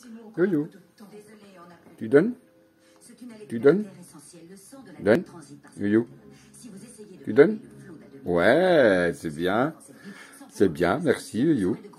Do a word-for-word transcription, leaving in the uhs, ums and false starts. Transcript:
Yo-yo. Tu donnes? Tu donnes? Donne? Yo-yo. Tu donnes? Ouais, c'est bien. C'est bien, merci, Yo-yo.